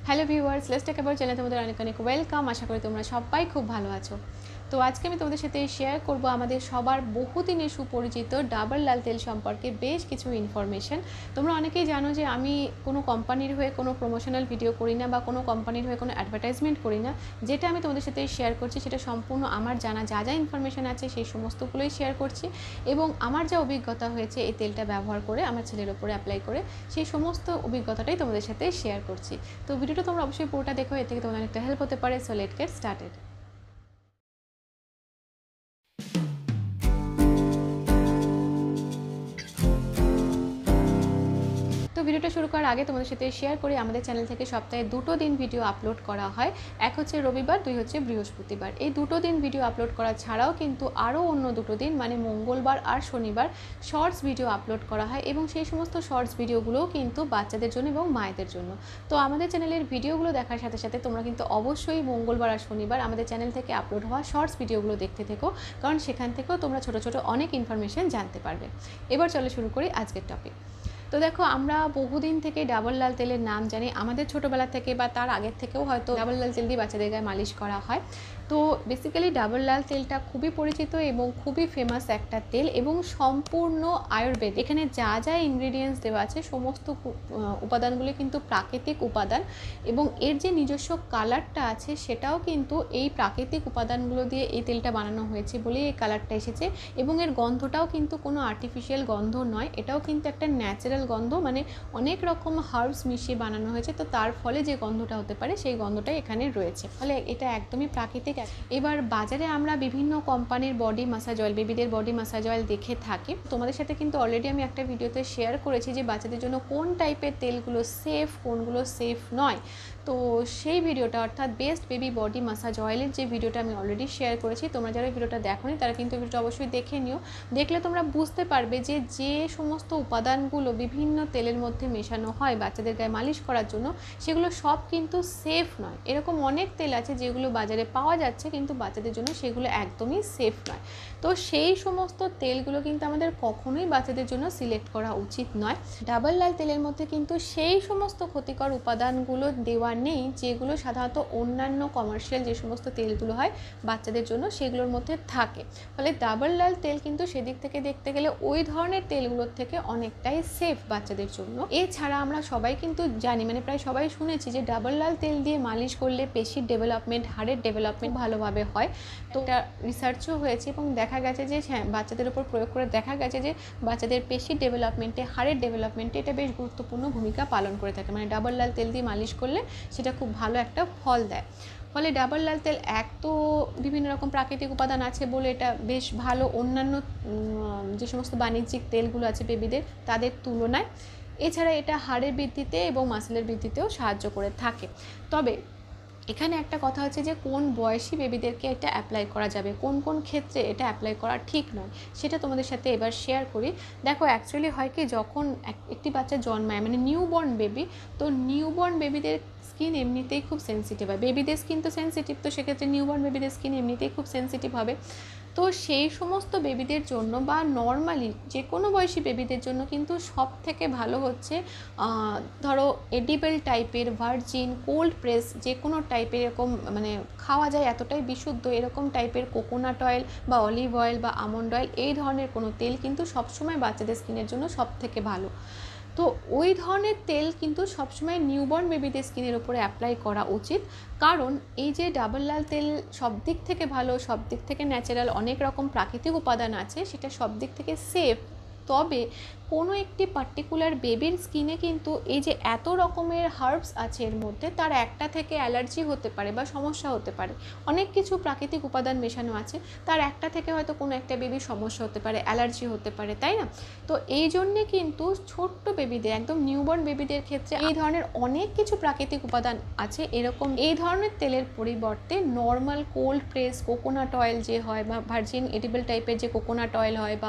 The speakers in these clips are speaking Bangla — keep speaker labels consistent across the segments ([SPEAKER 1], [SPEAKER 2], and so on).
[SPEAKER 1] Hello viewers, let's take about চ্যানেলে তোমাদের অনেক অনেক ওয়েলকাম। আশা করি তোমরা সবাই খুব ভালো আছো। তো আজকে আমি তোমাদের সাথে শেয়ার করব আমাদের সবার বহুদিনের সুপরিচিত ডাবর লাল তেল সম্পর্কে বেশ কিছু ইনফরমেশন। তোমরা অনেকেই জানো যে আমি কোনো কোম্পানির হয়ে কোনো প্রমোশনাল ভিডিও করি না বা কোনো কোম্পানির হয়ে কোনো অ্যাডভার্টাইজমেন্ট করি না। যেটা আমি তোমাদের সাথে শেয়ার করছি সেটা সম্পূর্ণ আমার জানা যা যা ইনফরমেশন আছে সেই সমস্তগুলোই শেয়ার করছি, এবং আমার যা অভিজ্ঞতা হয়েছে এই তেলটা ব্যবহার করে আমার ছেলের ওপরে অ্যাপ্লাই করে সেই সমস্ত অভিজ্ঞতাটাই তোমাদের সাথে শেয়ার করছি। তো ভিডিওটা তোমরা অবশ্যই পুরোটা দেখো, এর থেকে তোমাদের অনেকটা হেল্প হতে পারে। So let's get started. তো ভিডিওটা শুরু করার আগে তোমাদের সাথে শেয়ার করি আমাদের চ্যানেল থেকে সপ্তাহে 2 দিন ভিডিও আপলোড করা হয়। এক হচ্ছে রবিবার, 2 হচ্ছে বৃহস্পতিবার। এই 2 দিন ভিডিও আপলোড করা ছাড়াও কিন্তু আরও অন্য 2 দিন মানে মঙ্গলবার আর শনিবার শর্টস ভিডিও আপলোড করা হয়, এবং সেই সমস্ত শর্টস ভিডিওগুলোও কিন্তু বাচ্চাদের জন্য এবং মায়েদের জন্য। তো আমাদের চ্যানেলের ভিডিওগুলো দেখার সাথে সাথে তোমরা কিন্তু অবশ্যই মঙ্গলবার আর শনিবার আমাদের চ্যানেল থেকে আপলোড হওয়া শর্টস ভিডিওগুলো দেখতে থেকো, কারণ সেখান থেকেও তোমরা ছোটো ছোটো অনেক ইনফরমেশন জানতে পারবে। এবার চলো শুরু করি আজকের টপিক। তো দেখো, আমরা বহুদিন থেকে ডাবর লাল তেলের নাম জানি। আমাদের ছোটোবেলা থেকে বা তার আগের থেকেও হয়তো ডাবর লাল তেল দিয়ে বাচ্চাদের গায়ে মালিশ করা হয়। তো বেসিক্যালি ডাবর লাল তেলটা খুবই পরিচিত এবং খুবই ফেমাস একটা তেল, এবং সম্পূর্ণ আয়ুর্বেদ। এখানে যা যা ইনগ্রিডিয়েন্টস দেওয়া আছে সমস্ত উপাদানগুলি কিন্তু প্রাকৃতিক উপাদান, এবং এর যে নিজস্ব কালারটা আছে সেটাও কিন্তু এই প্রাকৃতিক উপাদানগুলো দিয়ে এই তেলটা বানানো হয়েছে বলেই এই কালারটা এসেছে। এবং এর গন্ধটাও কিন্তু কোনো আর্টিফিশিয়াল গন্ধ নয়, এটাও কিন্তু একটা ন্যাচারাল গন্ধ, মানে অনেক রকম হার্বস মিশিয়ে বানানো হয়েছে। তো তার ফলে যে গন্ধটা হতে পারে সেই গন্ধটাই এখানে রয়েছে, ফলে এটা একদমই প্রাকৃতিক। এবার বাজারে আমরা বিভিন্ন কোম্পানির বডি মাসাজ অয়েল, বেবিদের বডি মাসাজ অয়েল দেখে থাকি। তোমাদের সাথে কিন্তু অলরেডি আমি একটা ভিডিওতে শেয়ার করেছি যে বাচ্চাদের জন্য কোন টাইপের তেলগুলো সেফ, কোনগুলো সেফ নয়। তো সেই ভিডিওটা, অর্থাৎ বেস্ট বেবি বডি মাসাজ অয়েলের যে ভিডিওটা আমি অলরেডি শেয়ার করেছি, তোমরা যারা ভিডিওটা দেখোনি তারা কিন্তু ভিডিওটা অবশ্যই দেখে নিও। দেখলে তোমরা বুঝতে পারবে যে যে সমস্ত উপাদানগুলো বিভিন্ন তেলের মধ্যে মেশানো হয় বাচ্চাদের গায়ে মালিশ করার জন্য, সেগুলো সব কিন্তু সেফ নয়। এরকম অনেক তেল আছে যেগুলো বাজারে পাওয়া যাচ্ছে কিন্তু বাচ্চাদের জন্য সেগুলো একদমই সেফ নয়। তো সেই সমস্ত তেলগুলো কিন্তু আমাদের কখনোই বাচ্চাদের জন্য সিলেক্ট করা উচিত নয়। ডাবর লাল তেলের মধ্যে কিন্তু সেই সমস্ত ক্ষতিকর উপাদানগুলো দেওয়া নেই যেগুলো সাধারণত অন্যান্য কমার্শিয়াল যে সমস্ত তেলগুলো হয় বাচ্চাদের জন্য সেগুলোর মধ্যে থাকে। ফলে ডাবর লাল তেল কিন্তু সেদিক থেকে দেখতে গেলে ওই ধরনের তেলগুলোর থেকে অনেকটাই সেফ বাচ্চাদের জন্য। এছাড়া আমরা সবাই কিন্তু জানি, মানে প্রায় সবাই শুনেছি যে ডাবর লাল তেল দিয়ে মালিশ করলে পেশির ডেভেলপমেন্ট, হাড়ের ডেভেলপমেন্ট ভালোভাবে হয়। তো এটা রিসার্চও হয়েছে এবং দেখা গেছে যে হ্যাঁ, বাচ্চাদের উপর প্রয়োগ করে দেখা গেছে যে বাচ্চাদের পেশির ডেভেলপমেন্টে, হাড়ের ডেভেলপমেন্টে এটা বেশ গুরুত্বপূর্ণ ভূমিকা পালন করে থাকে। মানে ডাবর লাল তেল দিয়ে মালিশ করলে সেটা খুব ভালো একটা ফল দেয়। ফলে ডাবর লাল তেল এক তো বিভিন্ন রকম প্রাকৃতিক উপাদান আছে বলে এটা বেশ ভালো অন্যান্য যে সমস্ত বাণিজ্যিক তেলগুলো আছে বেবিদের তাদের তুলনায়। এছাড়া এটা হাড়ের বৃদ্ধিতে এবং মাসেলের বৃদ্ধিতেও সাহায্য করে থাকে। তবে এখানে একটা কথা হচ্ছে যে কোন বয়সী বেবিদেরকে এটা অ্যাপ্লাই করা যাবে, কোন কোন ক্ষেত্রে এটা অ্যাপ্লাই করা ঠিক নয়, সেটা তোমাদের সাথে এবার শেয়ার করি। দেখো, অ্যাকচুয়ালি হয় কি, যখন একটি বাচ্চা জন্মায় মানে নিউবর্ন বেবি, তো নিউবর্ন বেবিদের স্কিন এমনিতেই খুব সেন্সিটিভ হয়। বেবিদের স্কিন তো সেন্সিটিভ, তো সেক্ষেত্রে নিউবর্ন বেবিদের স্কিন এমনিতেই খুব সেন্সিটিভ হবে। তো সেই সমস্ত বেবিদের জন্য বা নর্মালি যে কোনো বয়সী বেবিদের জন্য কিন্তু সব থেকে ভালো হচ্ছে ধরো এডিবল টাইপের, ভার্জিন, কোল্ড প্রেস যে কোনো টাইপের, এরকম মানে খাওয়া যায় এতটাই বিশুদ্ধ এরকম টাইপের কোকোনাট অয়েল বা অলিভ অয়েল বা আমন্ড অয়েল, এই ধরনের কোনো তেল কিন্তু সবসময় বাচ্চাদের স্কিনের জন্য সব থেকে ভালো। তো ওই ধরনের তেল কিন্তু সবসময় নিউবর্ন বেবিদের স্কিনের উপরে অ্যাপ্লাই করা উচিত, কারণ এই যে ডাবর লাল তেল সব দিক থেকে ভালো, সব দিক থেকে ন্যাচারাল, অনেক রকম প্রাকৃতিক উপাদান আছে, সেটা সব দিক থেকে সেফ। তবে কোনো একটি পার্টিকুলার বেবির স্কিনে কিন্তু এই যে এত রকমের হার্বস আছে এর মধ্যে, তার একটা থেকে অ্যালার্জি হতে পারে বা সমস্যা হতে পারে। অনেক কিছু প্রাকৃতিক উপাদান মেশানো আছে, তার একটা থেকে হয়তো কোনো একটা বেবির সমস্যা হতে পারে, অ্যালার্জি হতে পারে, তাই না? তো এই জন্যে কিন্তু ছোট্ট বেবিদের, একদম নিউবর্ন বেবিদের ক্ষেত্রে এই ধরনের অনেক কিছু প্রাকৃতিক উপাদান আছে। এরকম এই ধরনের তেলের পরিবর্তে normal cold press coconut oil যে হয় বা ভার্জিন এডিবল টাইপের যে কোকোনাট অয়েল হয় বা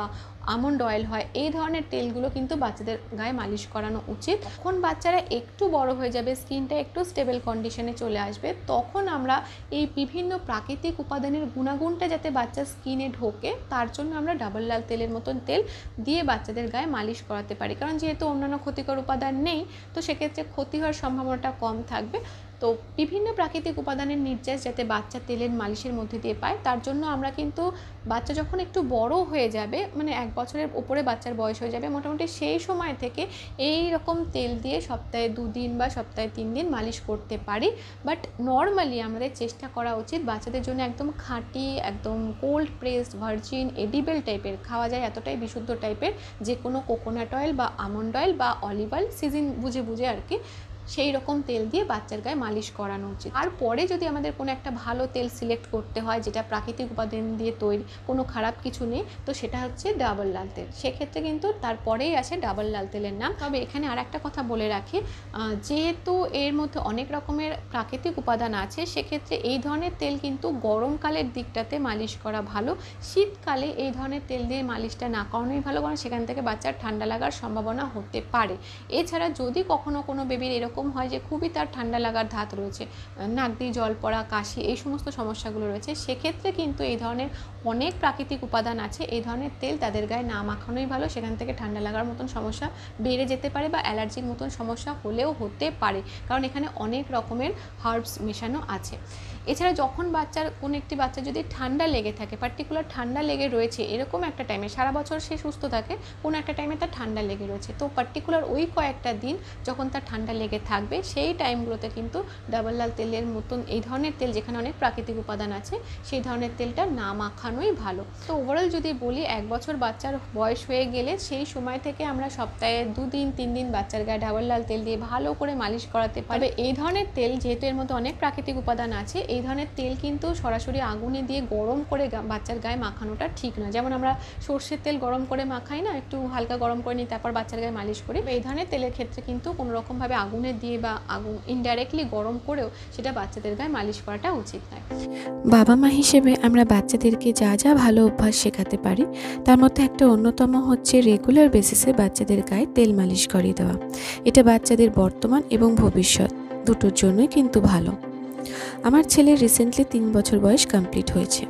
[SPEAKER 1] আমন্ড অয়েল হয়, এই ধরনের তেলগুলো কিন্তু বাচ্চাদের গায়ে মালিশ করানো উচিত। যখন বাচ্চারা একটু বড় হয়ে যাবে, স্কিনটা একটু স্টেবল কন্ডিশনে চলে আসবে, তখন আমরা এই বিভিন্ন প্রাকৃতিক উপাদানের গুণাগুণটা যাতে বাচ্চার স্কিনে ঢোকে তার জন্য আমরা ডাবর লাল তেলের মতন তেল দিয়ে বাচ্চাদের গায়ে মালিশ করাতে পারি। কারণ যেহেতু অন্যান্য ক্ষতিকর উপাদান নেই, তো সেক্ষেত্রে ক্ষতি হওয়ার সম্ভাবনাটা কম থাকবে। তো বিভিন্ন প্রাকৃতিক উপাদানের নির্যাস যাতে বাচ্চা তেলের মালিশের মধ্যে দিয়ে পায়, তার জন্য আমরা কিন্তু বাচ্চা যখন একটু বড় হয়ে যাবে, মানে 1 বছরের উপরে বাচ্চার বয়স হয়ে যাবে, মোটামুটি সেই সময় থেকে এই রকম তেল দিয়ে সপ্তাহে 2 দিন বা সপ্তাহে 3 দিন মালিশ করতে পারি। বাট নর্মালি আমাদের চেষ্টা করা উচিত বাচ্চাদের জন্য একদম খাঁটি, একদম কোল্ড প্রেসড, ভার্জিন, এডিবল টাইপের, খাওয়া যায় এতটাই বিশুদ্ধ টাইপের যে কোনো কোকোনাট অয়েল বা আমন্ড অয়েল বা অলিভ অয়েল সিজন বুঝে বুঝে আর কি, সেই রকম তেল দিয়ে বাচ্চার গায়ে মালিশ করানো উচিত। আর পরে যদি আমাদের কোনো একটা ভালো তেল সিলেক্ট করতে হয় যেটা প্রাকৃতিক উপাদান দিয়ে তৈরি, কোনো খারাপ কিছু নেই, তো সেটা হচ্ছে ডাবর লাল তেল। সেক্ষেত্রে কিন্তু তারপরেই আসে ডাবর লাল তেলের নাম। তবে এখানে আর একটা কথা বলে রাখি, যেহেতু এর মধ্যে অনেক রকমের প্রাকৃতিক উপাদান আছে, সেক্ষেত্রে এই ধরনের তেল কিন্তু গরমকালের দিকটাতে মালিশ করা ভালো। শীতকালে এই ধরনের তেল দিয়ে মালিশটা না করানোই ভালো, কারণ সেখান থেকে বাচ্চার ঠান্ডা লাগার সম্ভাবনা হতে পারে। এছাড়া যদি কখনো কোনো বেবির এরকম হয় যে খুবই তার ঠান্ডা লাগার ধাত রয়েছে, নাক দিয়ে জল পড়া, কাশি, এই সমস্ত সমস্যাগুলো রয়েছে, সেক্ষেত্রে কিন্তু এই ধরনের অনেক প্রাকৃতিক উপাদান আছে, এই ধরনের তেল তাদের গায়ে না মাখানোই ভালো। সেখান থেকে ঠান্ডা লাগার মতন সমস্যা বেড়ে যেতে পারে বা অ্যালার্জির মতন সমস্যা হলেও হতে পারে, কারণ এখানে অনেক রকমের হার্বস মেশানো আছে। এছাড়া যখন কোনো একটি বাচ্চা যদি ঠান্ডা লেগে থাকে, পার্টিকুলার ঠান্ডা লেগে রয়েছে এরকম একটা টাইমে, সারা বছর সে সুস্থ থাকে, কোনো একটা টাইমে তার ঠান্ডা লেগে রয়েছে, তো পার্টিকুলার ওই কয়েকটা দিন যখন তার ঠান্ডা লেগে থাকবে, সেই টাইমগুলোতে কিন্তু ডাবর লাল তেলের মতন এই ধরনের তেল, যেখানে অনেক প্রাকৃতিক উপাদান আছে, সেই ধরনের তেলটা না মাখানোই ভালো। তো ওভারঅল যদি বলি, 1 বছর বাচ্চার বয়স হয়ে গেলে সেই সময় থেকে আমরা সপ্তাহে 2 দিন 3 দিন বাচ্চার গায়ে ডাবর লাল তেল দিয়ে ভালো করে মালিশ করাতে পারি। এই ধরনের তেল যেহেতু এর মধ্যে অনেক প্রাকৃতিক উপাদান আছে, এই ধরনের তেল কিন্তু সরাসরি আগুনে দিয়ে গরম করে বাচ্চার গায়ে মাখানোটা ঠিক নয়। যেমন আমরা সর্ষের তেল গরম করে মাখাই না, একটু হালকা গরম করে নিই, তারপর বাচ্চার গায়ে মালিশ করি। এই ধরনের তেলের ক্ষেত্রে কিন্তু কোনো রকমভাবে আগুনে দিয়ে বা আগুন ইনডাইরেক্টলি গরম করেও সেটা বাচ্চাদের গায়ে মালিশ করাটা উচিত নয়।
[SPEAKER 2] বাবা মা হিসেবে আমরা বাচ্চাদেরকে যা যা ভালো অভ্যাস শেখাতে পারি, তার মধ্যে একটা অন্যতম হচ্ছে রেগুলার বেসিসে বাচ্চাদের গায়ে তেল মালিশ করিয়ে দেওয়া। এটা বাচ্চাদের বর্তমান এবং ভবিষ্যৎ দুটোর জন্যই কিন্তু ভালো। আমার ছেলের রিসেন্টলি 3 বছর বয়স কমপ্লিট হয়েছে।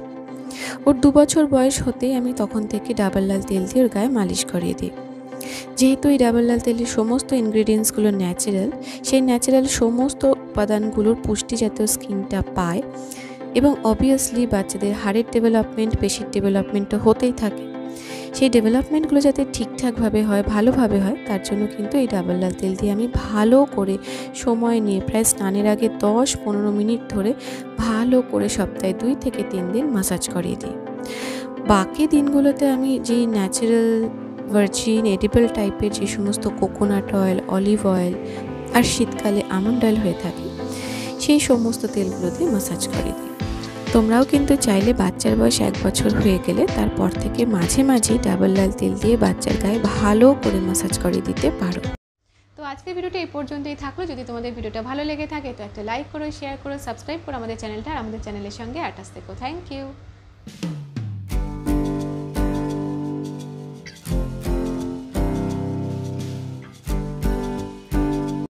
[SPEAKER 2] ওর 2 বছর বয়স হতেই আমি তখন থেকে ডাবর লাল তেল দিয়ে ওর গায়ে মালিশ করিয়ে দিই। যেহেতু এই ডাবর লাল তেলের সমস্ত ইনগ্রিডিয়েন্টসগুলো ন্যাচারাল, সেই ন্যাচারাল সমস্ত উপাদানগুলোর পুষ্টি যাতে স্কিনটা পায়, এবং অবভিয়াসলি বাচ্চাদের হাড়ের ডেভেলপমেন্ট, পেশির ডেভেলপমেন্ট তো হতেই থাকে, সেই ডেভেলপমেন্টগুলো যাতে ঠিকঠাকভাবে হয়, ভালোভাবে হয়, তার জন্য কিন্তু এই ডাবর লাল তেল দিয়ে আমি ভালো করে সময় নিয়ে প্রায় স্নানের আগে 10-15 মিনিট ধরে ভালো করে সপ্তাহে 2 থেকে 3 দিন মাসাজ করিয়ে দিই। বাকি দিনগুলোতে আমি যে ন্যাচারাল, ভার্জিন, এডিবল টাইপের যে সমস্ত কোকোনাট অয়েল, অলিভ অয়েল আর শীতকালে আমন্ড অয়েল হয়ে থাকে, সেই সমস্ত তেলগুলোতে মাসাজ করে দিই। তোমরাও কিন্তু চাইলে বাচ্চার বয়স 1 বছর হয়ে গেলে তারপর থেকে মাঝে মাঝেই ডাবর লাল তেল দিয়ে বাচ্চার গায়ে ভালো করে মাসাজ করে দিতে পারো।
[SPEAKER 1] তো আজকের ভিডিওটা এই পর্যন্তই থাকলো। যদি তোমাদের ভিডিওটা ভালো লেগে থাকে তো একটা লাইক করো, শেয়ার করো, সাবস্ক্রাইব করো আমাদের চ্যানেলটা, আর আমাদের চ্যানেলের সঙ্গে অ্যাটাচ থেকো। Thank you.